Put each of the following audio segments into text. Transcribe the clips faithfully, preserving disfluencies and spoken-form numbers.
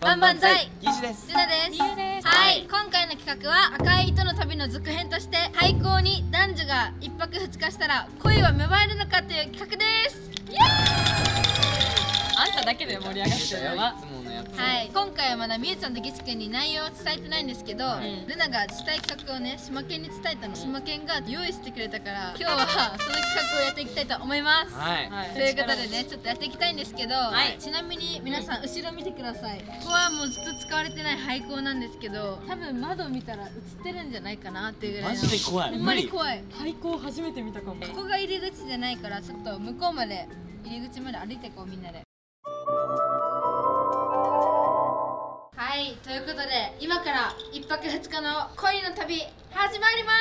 バンバンザイギジです。 ルナです。 リユです。 はい、今回の企画は赤い糸の旅の続編として廃校に男女が一泊二日したら恋は芽生えるのかという企画です。イエーイ。 あんただけで盛り上がってるのは。 はい、今回はまだみゆちゃんとギス君に内容を伝えてないんですけど、はい、ルナがしたい企画をね、島県に伝えたの。島県が用意してくれたから今日はその企画をやっていきたいと思います。はい、ということでね、ちょっとやっていきたいんですけど、はい、ちなみに皆さん後ろ見てください。ここはもうずっと使われてない廃校なんですけど、多分窓を見たら映ってるんじゃないかなっていうぐらいの。 マジで怖い。 ほんまに怖い。 廃校初めて見たかも。 ここが入り口じゃないから、ちょっと向こうまで入り口まで歩いていこう、みんなで。はい、ということで今から一泊二日の恋の旅始まります。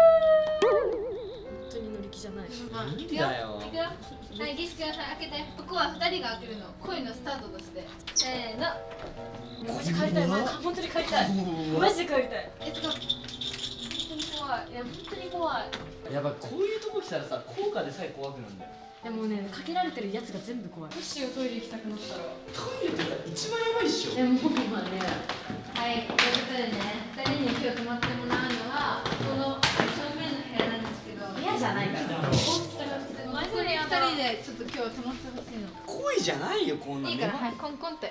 本当に乗り気じゃない。 まあ、いくよ、いくよ。はい、ギス君さん開けて。ここは二人が開けるの。恋のスタートとして。せーの。 マジ帰りたい。本当に帰りたい。マジで帰りたい。 えっと、本当に怖い。いや、本当に怖い。 やばい、こういうとこ来たらさ、効果でさえ怖くなんだよ。 でもね、かけられてるやつが全部怖い。どうしよう、トイレ行きたくなったら。 トイレってさ、一番やばいっしょ。 でも今ね。 はい、ということでね、二人に今日泊まってもらうのはこの正面の部屋なんですけど、 部屋じゃないから。 マジで二人でちょっと今日泊まってほしいの。 恋じゃないよ、こんなの。 いいから、はい、コンコンって。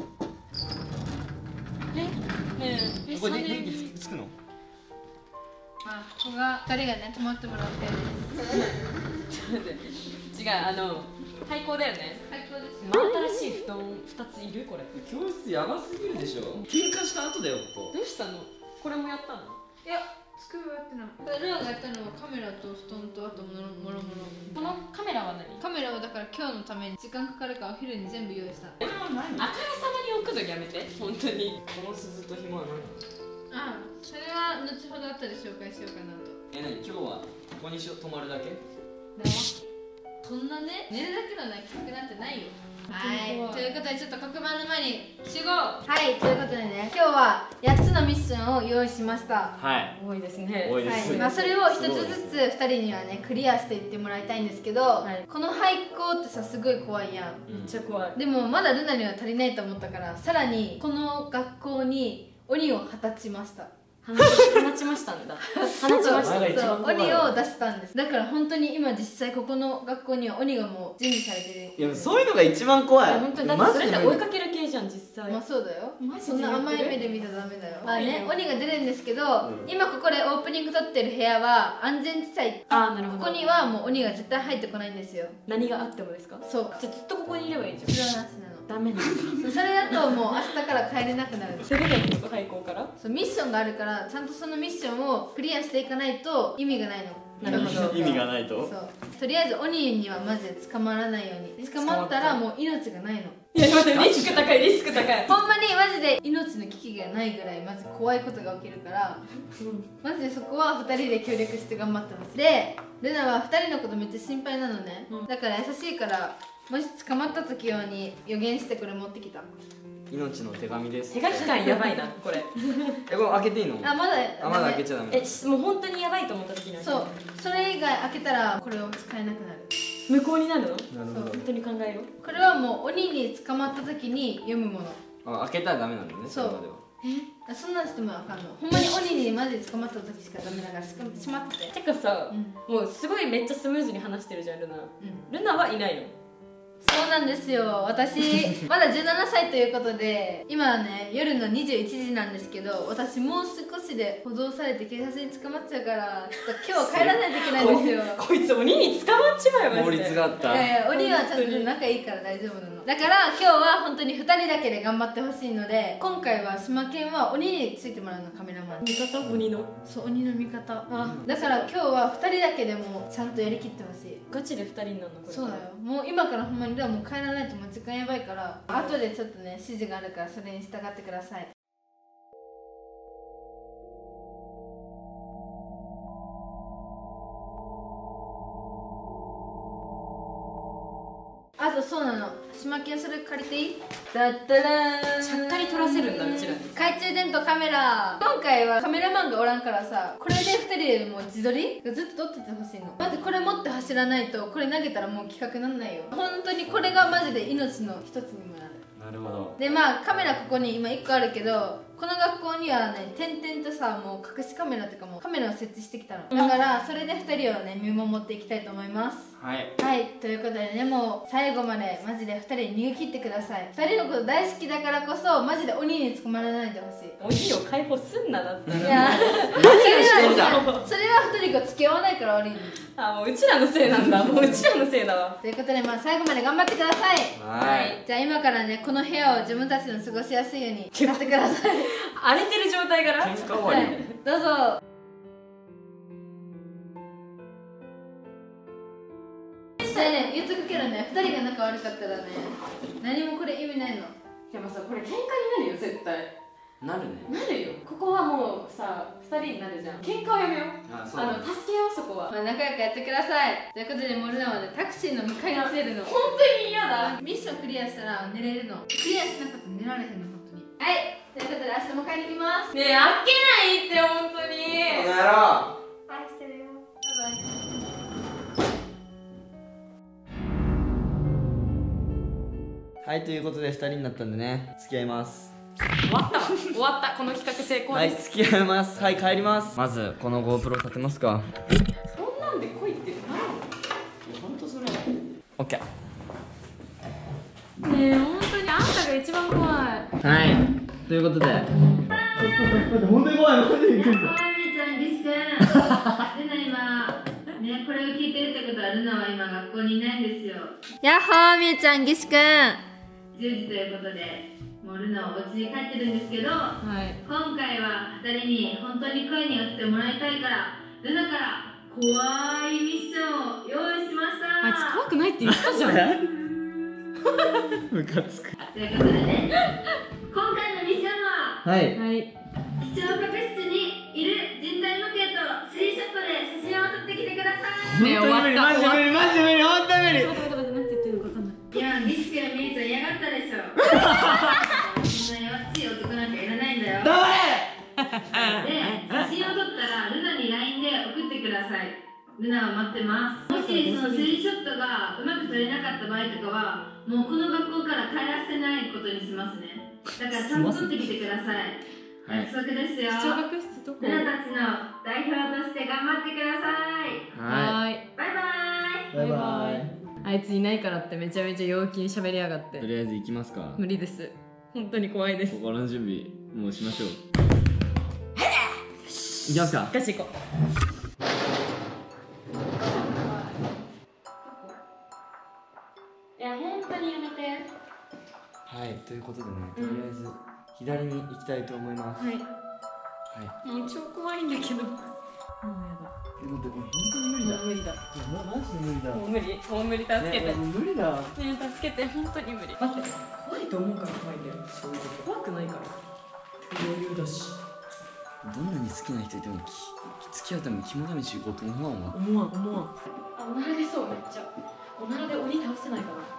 え、ねえ、 ここで電気つくの？ あ、ここが二人がね、泊まってもらう部屋です。 ちょっと待って、違う、あの廃校だよね。 最高ですよ。 新しい布団二ついる？これ教室やばすぎるでしょ。喧嘩した後だよ、ここ。 どうしたの？これもやったの？ いや、つくばやってない。これルアがやったのはカメラと布団とあともろもろもろ。 このカメラは何？ カメラはだから今日のために時間かかるからお昼に全部用意した。 これは何？ あからさまに置くのやめて、本当に。 この鈴と紐はああ、 何？ それは後ほど後で紹介しようかなと。 え、なに、今日はここにしよ、泊まるだけ？ そんなね、寝るだけのね、企画なんてないよ。はい、ということでちょっと黒板の前に集合。はい、ということでね、今日はやっつのミッションを用意しました。 はい。 多いですね。 多いです。 はい、まあそれを一つずつふたりにはねクリアしていってもらいたいんですけど、はい、この廃校ってさすごい怖いやん。 めっちゃ怖い。 でもまだルナには足りないと思ったから、さらにこの学校に鬼を放ちました。 放ちましたんだ。放ちました。 そう、鬼を出したんです。だから本当に今実際ここの学校には鬼がもう準備されてる。 いや、そういうのが一番怖い。 本当にだってそれって追いかける系じゃん実際。 まあそうだよ。そんな甘い目で見たらダメだよ。まあね、鬼が出るんですけど、今ここでオープニング撮ってる部屋は安全地帯。 ああ、なるほど。 ここにはもう鬼が絶対入ってこないんですよ。 何があってもですか？ そう。 じゃあずっとここにいればいいじゃん。 それはなしなの。 ダメなの。 それだともう明日から帰れなくなる。 それでいいの？廃校から？ そう、ミッションがあるからちゃんとそのミッションをクリアしていかないと意味がないの。 なるほど。 意味がないと？ そう。とりあえず鬼にはマジで捕まらないように。捕まったらもう命がないの。 いや待って、リスク高い、リスク高い。 ほんまにマジで命の危機がないぐらいまず怖いことが起きるから、マジでそこはふたりで協力して頑張ってます。で、ルナはふたりのことめっちゃ心配なのね、うん、だから優しいからもし捕まった時用に予言してこれ持ってきた。 命の手紙です。 手書き感やばいな、これ。 え、これ開けていいの？ あ、まだあ、まだ開けちゃダメ。 え、もう本当にやばいと思った時に。 そう、それ以外開けたらこれを使えなくなる。 無効になるの？ なるほど。 本当に考えよう。 これはもう鬼に捕まった時に読むもの。 あ、開けたらダメなんだね。 そう。え、そんなんしてもわかんの。ほんまに鬼にマジで捕まった時しかダメだからしまって。 てかさ、うん、もうすごいめっちゃスムーズに話してるじゃんルナ。うん、ルナはいないの？ そうなんですよ。私まだじゅうななさいということで、今はね夜のにじゅういちじなんですけど、私もう少しで補導されて警察に捕まっちゃうから、ちょっと今日は帰らないといけないんですよ。 こいつ鬼に捕まっちまえば法律があった。 いやいや、鬼はちゃんと仲いいから大丈夫なの。だから今日は本当にふたりだけで頑張ってほしいので、今回は島県は鬼についてもらうの、カメラマン。 味方？鬼の？ そう、鬼の味方。あ、だから今日はふたりだけでもちゃんとやりきってほしい。 ガチでふたりになるの？これそうだよ。もう今からほんまにではもう帰らないともう時間やばいから、後でちょっとね指示があるからそれに従ってください。あとそうなの、島県それ借りていい？だったらーん、 ちゃっかり撮らせるんだうちらに。 懐中電灯カメラ。今回はカメラマンがおらんからさ、これでふたりでもう自撮りずっと撮っててほしいの。まずこれ持って走らないと、これ投げたらもう企画なんないよ。本当にこれがマジで命の一つにもなる。 ななるほど。 でまあカメラここに今いっこあるけど、この学校にはね点々とさもう隠しカメラとかもカメラを設置してきたのだから、それでふたりをね見守っていきたいと思います。 はいはいということでね、もう最後までマジでふたり逃げ切ってください。ふたりのこと大好きだからこそマジで鬼に捕まらないでほしい。 鬼を解放すんなだったら。 いやそれはそれはふたりが付き合わないから悪いの。 あ、もううちらのせいなんだ。もううちらのせいだわ。 ということでまあ最後まで頑張ってください。 はい。 じゃあ今からねこの部屋を自分たちの過ごしやすいように使ってください。 荒れてる状態から喧嘩終わり。 はい、どうぞ。じゃあね言っとくけどね、ふたりが仲悪かったらね何もこれ意味ないの。 でもさ、これ喧嘩になるよ絶対。 なるね。 なるよ。ここはもうさ、ふたりになるじゃん。喧嘩をやめよう。 あ、そうあの助けようそこは。 まあ仲良くやってください。ということでモルナはねタクシーの迎えに来てるの。 本当に嫌だ。 ミッションクリアしたら寝れるの。クリアしなかったら寝られへんの本当に。はいということで明日も買いに来ます。 ねえ、あっけないって本当に。 この野郎。 愛してるよ。バイバイ。 はい、ということでふたりになったんでね、付き合います。 終わったわ。終わった。この企画成功はい、 です。 付き合います。はい、帰ります。まずこの GoPro 立てますか。 そんなんで来いって何？ ほんとそれ。 オッケー。 ねえ、本当にあんたが一番怖い。 はい、ということで本当に怖い、本当に怖い。 みーちゃん、ギスくん。ルナ今、ね、これを聞いてるってことはルナは今学校にいないんですよ。やっほー、みーちゃん、ギスくん。じゅうじということで、もうルナはお家に帰ってるんですけど、 はい。 今回はふたりに本当に声に寄せてもらいたいから、ルナから怖いミッションを用意しました。 あいつ怖くないって言ったじゃん。 ムカつく。 ということでね、今回のミッションは、 はい、 はい。 視聴覚室にいる人体模型とスリーショットで写真を撮ってきてください。 ねえ、終わった。 マジ無理、マジ無理、本当に無理。 待って待って待って、なんて言ってるのか分かんない。 いや、ギスクやミーちゃん嫌がったでしょ。そんな弱っちい男なんかいらないんだよ。 黙れ。 で、写真を撮ったらルナに ライン で送ってください。ルナは待ってます。もしそのスリーショットがうまく撮れなかった場合とかは、もうこの学校から帰らせないことにしますね。だからちゃんと撮ってきてください。約束ですよ。 視聴覚室どこ？ ルナたちの代表として頑張ってください。 はーい。 バイバイ。 バイバイ。 あいついないからってめちゃめちゃ陽気に喋りやがってと。りあえず行きますか。 無理です。本当に怖いです。 心の準備もうしましょう。行きますか。 ガチ行こう。いや、本当にやめて。 はい、ということでね、とりあえず左に行きたいと思います。 はい。 はい。 もう超怖いんだけど。もうやだ。 ということで、本当に無理だ。 もう無理だ。 もうマジで無理だ。 もう無理。もう無理。助けて。ねね、無理だ。 え、助けて。本当に無理。待って。怖いと思うから怖いんだよ。そういうこと。怖くないから。余裕だし。 どんなに好きな人いても付き合うために肝試し行こうと思わんわ。 思わん、思わん。あ、おなら出そう、めっちゃ。おならで鬼倒せないかな。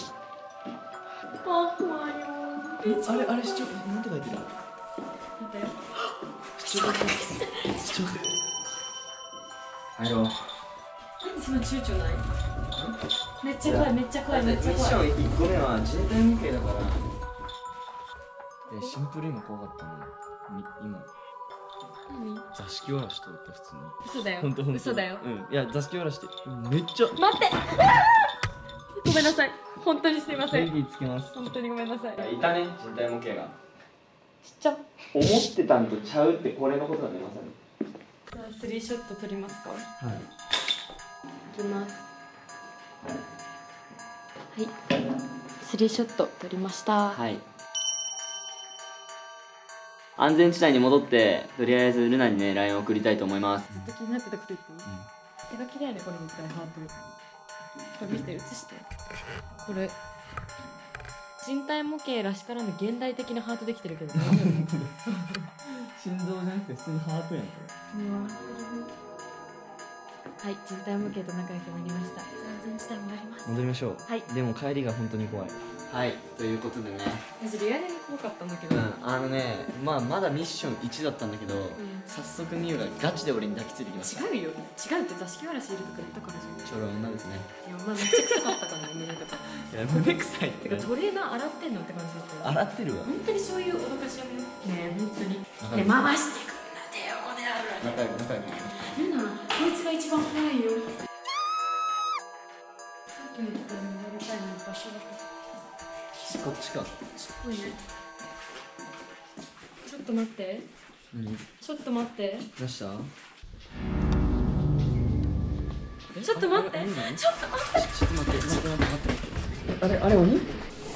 あ、怖いよ。 あれ、あれ、視聴、なんて書いてる。 なんだよ。 視聴覚視聴覚入ろう。 なんでそんな躊躇ない？めっちゃ怖い、めっちゃ怖い、めっちゃミッショ怖い。 ンいっこめは人体模型だから。え、シンプル今怖かったな。み今何？ 座敷わらしとった普通に。 嘘だよ。 ほんとほんと。 嘘だよ。 うん。いや、座敷わらしってめっちゃ。 待って。ごめんなさい。本当にすいません。 電気つけます。 本当にごめんなさい。 いたね、人体模型が。 ちっちゃ。 思ってたんとちゃうってこれのことだね、まさに。 じゃあスリーショット撮りますか。 はい。 いきます。はい。スリーショット撮りました。 はい。安全地帯に戻ってとりあえずルナにね ライン を送りたいと思います。 ずっと気になってたこと言っていい？描きだよね、これみたいなハート。これ見て、写して。これ人体模型らしからぬ現代的なハートできてるけど大丈夫？ 心臓じゃなくて普通にハートやんこはい、人体模型と仲良くなりました。安全地帯戻ります。 れ。戻りましょう。 はい。 でも帰りが本当に怖い。 はい、ということでね。 私リアルに怖かったんだけど、 うん、あのね、まあまだミッションいちだったんだけど、 ん早速ミュウがガチで俺に抱きついてきました。 違うよ、違うって座敷わらしいるとか言ったからじゃん。 ちょろ女ですね。 いや、まあめっちゃ臭かったかな、胸とか。 いや、胸臭いっててかトレーナー洗ってんのって感じだったよ。 洗ってるわ。 本当にそういう脅かしやめよう。ねえ、本当に。 仲良いねえ、回してくんなてよ、おねある。 仲良く仲良く。 ルナ、こいつが一番怖いよ。さっきのところにやりたいの場所が。 こっちか。 すごいね。ちょっと待って。 何？ ちょっと待って。 どうした？ ちょっと待って。ちょっと待って。 ちょっと待って、待って待って待って。あれあれ鬼？待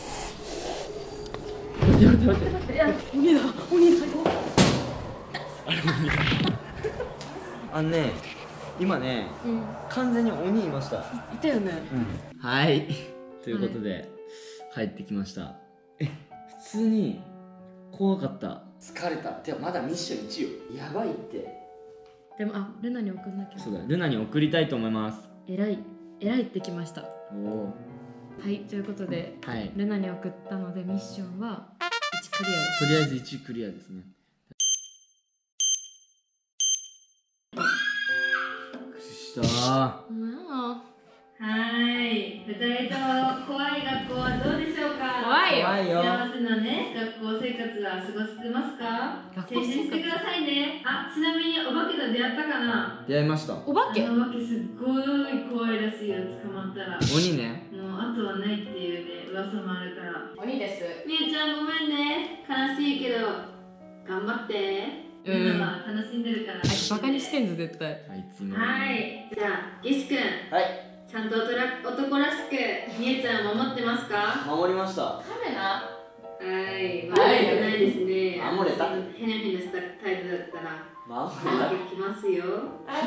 って待って待って。 待って、いや、鬼だ、鬼だ。 あれ鬼だ。あのね、今ね、 うん。 完全に鬼いました。 いたよね。 うん。はい。ということで、帰ってきました。え、普通に怖かった。疲れた。てかまだミッションいちよ。やばいって。 でも、あ、ルナに送んなきゃ。 そうだ、ルナに送りたいと思います。 えらい、えらいってきました。 おお。 はい、ということで、 はい。 ルナに送ったのでミッションはいちクリアです。 とりあえずいちクリアですね。びっくりしたー。 うんはい、ふたりとも怖い学校はどうでしょうか。 怖いよ。 怖いよ。 幸せなね、学校生活は過ごしてますか。 学校生活青春してくださいね。あ、ちなみにお化けと出会ったかな。 出会いました。 お化け。 あのお化けすっごい怖いらしいよ、捕まったら。 鬼ね。 もうあとはないっていうね、噂もあるから。 鬼です。 みゆちゃんごめんね、悲しいけど頑張って。 うん。 みんなは楽しんでるから。 あいつバカにしてんぞ絶対。 あいつも。 はい、じゃあゲシ君。 はい。 ちゃんと男らしくみゆちゃんを守ってますか。 守りました。 カメラ。はい、悪いじゃないですね。 守れた。 ヘナヘナした態度だったら守れた。きますよ。はい、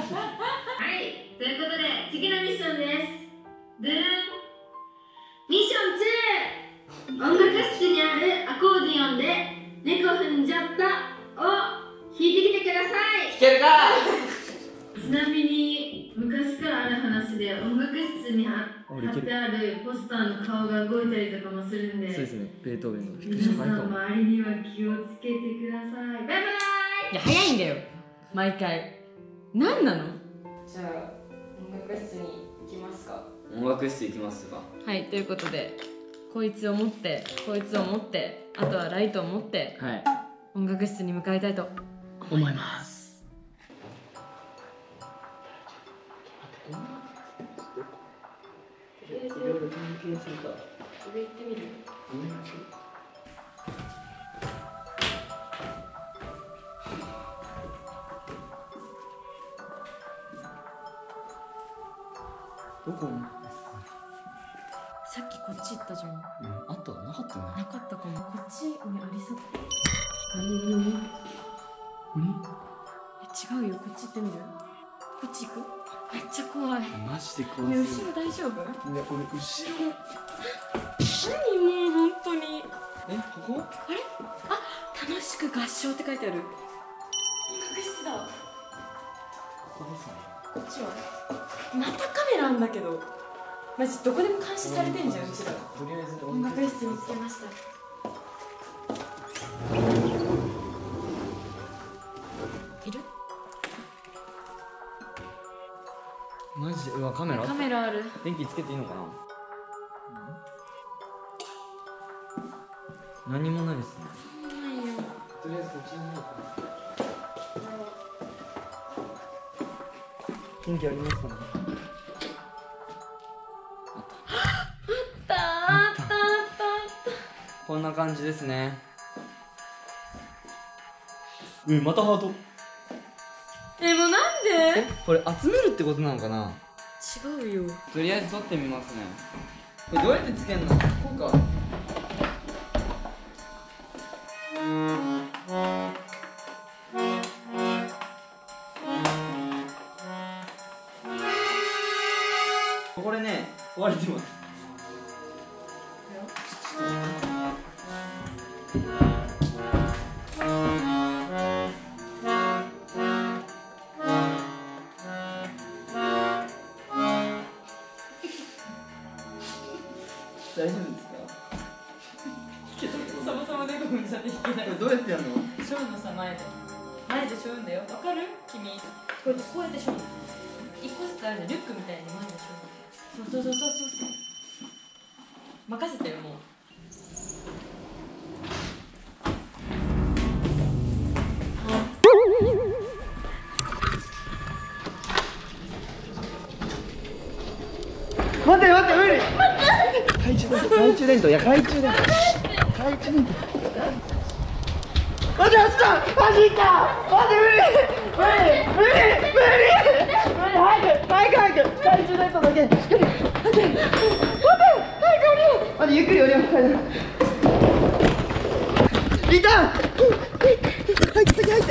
ということで次のミッションです。ドゥーン。ミッションツー。音楽室にあるアコーディオンで猫踏んじゃったを弾いてきてください。 弾けるか。 ちなみに昔からある話で音楽室に貼ってあるポスターの顔が動いたりとかもするんで、 そうですね、ベートーベンの。 皆さん周りには気をつけてください。バイバイ。 いや早いんだよ毎回。何なの。じゃあ音楽室に行きますか。 音楽室行きますか。 はい、ということでこいつを持ってこいつを持ってあとはライトを持ってはい音楽室に向かいたいと思います。 上行ってみる。 どこ？ さっきこっち行ったじゃん。 うん、あったなかったね。 なかったかも。こっちにありそう。 何？何？ え、違うよ。こっち行ってみる？こっち行く？めっちゃ怖い。 マジで怖ね、 い。 後ろ大丈夫？ ね、俺後ろ。 何もう本当に。 え、ここ？ あれ？あ、楽しく合唱って書いてある。音楽室だ。 ここですね。 こっちは？またカメラあんだけど。マジどこでも監視されてんじゃん、うちら。 とりあえず音楽室見つけました。いる？ マジで、うわ、カメラ？ カメラある。 電気つけていいのかな？何もないですね。 ないよ。 とりあえずこっちに行こうか。電気ありますかね？ あったあったあったあった。 こんな感じですね。うん、またハート。 え、もうなんで？ え、これ集めるってことなのかな？ 違うよ。 とりあえず撮ってみますね。これどうやってつけんの？こうか。これね、割れてます。大丈夫ですか？ 分じゃできない。 どうやってやるの？ しょうのさ、前で前でしょうんだよ。わかる？君こうやってこうやってしょう。一個ずつあるじゃん、リュックみたいに前でしょう。そうそうそうそうそう。任せてよ、もう。 待って待って無理。懐中電灯、懐中電灯、いや懐中電灯、懐中電灯。待って走った、走った。待って無理無理無理無理無理。早く早く早く懐中電灯だけ。待って待って早く降りよう。待ってゆっくり降りよう。いた。入って入って。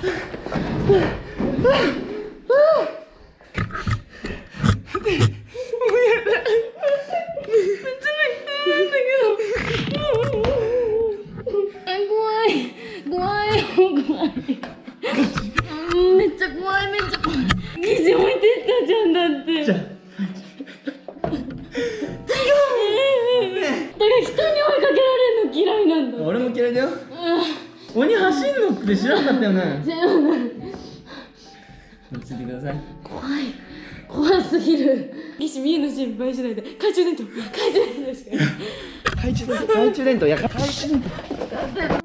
俺も嫌いだよ。鬼走んのって知らなかったよね。 知らない。 ついてください。 怖い。怖すぎる。岸見えの心配しないで。懐中電灯。懐中電灯しか。 懐中電灯。懐中電灯。やか。懐中電灯。 え、なんで。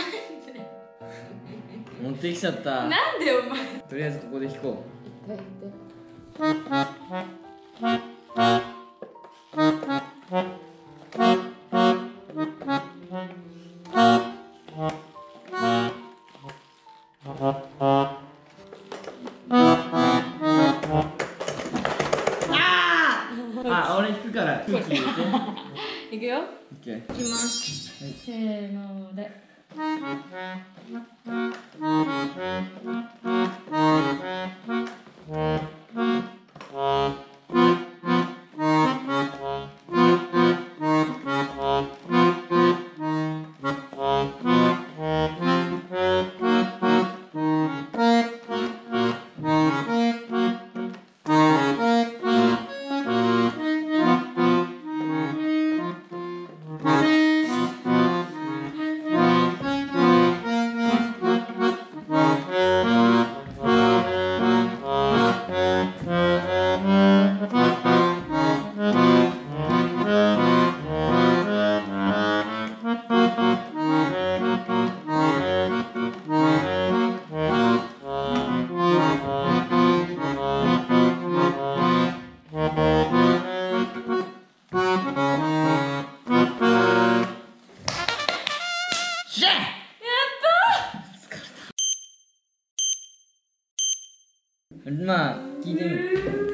持ってきちゃった。 なんでお前。 とりあえずここで引こう。あ、俺引くから空気入れて。 いくよ。 オッケー。 いきます。はい、せーので。まあ聞いてみる。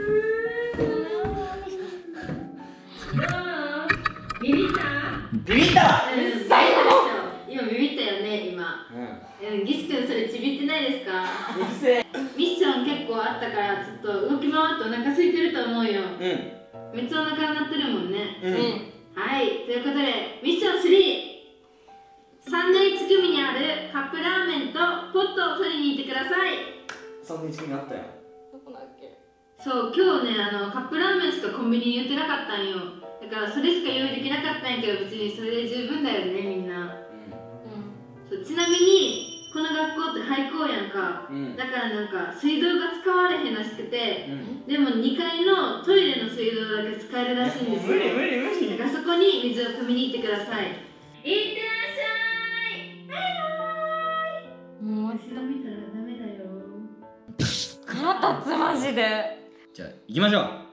ビビった？ ビビった。 今ビビったよね今。うん。ギス君それちびってないですか？ うるせえ。 ミッション結構あったからちょっと動き回ってお腹空いてると思うよ。 うん。 めっちゃお腹鳴ってるもんね。 うん。 はい、ということでミッションスリー。サンドイッチ組にあるカップラーメンとポットを取りに行ってください。 サンドイッチ組あったよ。 どこだっけ？ そう、今日ね、あのカップラーメンしかコンビニに売ってなかったんよ。だからそれしか用意できなかったんやけど、別にそれで十分だよね、みんな。うん、そうちなみにこの学校って廃校やんか、うん、だからなんか水道が使われへんらしくて、うん、でもにかいのトイレの水道だけ使えるらしいんですよ。 無理無理無理。 だからそこに水を汲みに行ってください。いってらっしゃい。バイバイ。もう一度見たらダメだよ。 腹立つマジで。 じゃあ行きましょう。